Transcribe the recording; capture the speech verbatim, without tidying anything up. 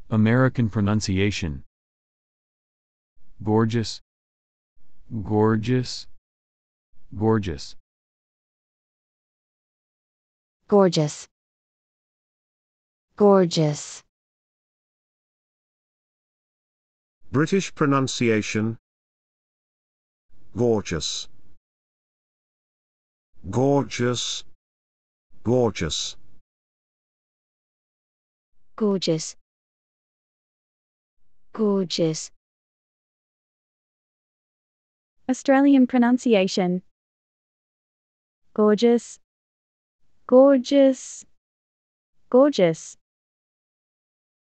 American pronunciation. Gorgeous, gorgeous, gorgeous. Gorgeous. Gorgeous. British pronunciation. Gorgeous. Gorgeous. Gorgeous. Gorgeous. Gorgeous. Australian pronunciation. Gorgeous, gorgeous, gorgeous.